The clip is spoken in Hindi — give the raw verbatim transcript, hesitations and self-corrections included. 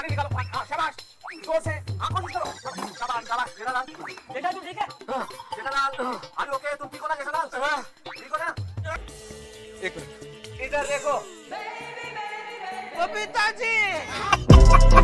पानी निकालो। हाँ शाबाश, जोर से आंखों से करो। शाबाश शाबाश जेठालाल। बेटा तू ठीक है? जेठालाल अरे ओके, तुम ठीक हो ना जेठालाल? ठीक हो ना? एक मिनट इधर देखो। बबीता जी।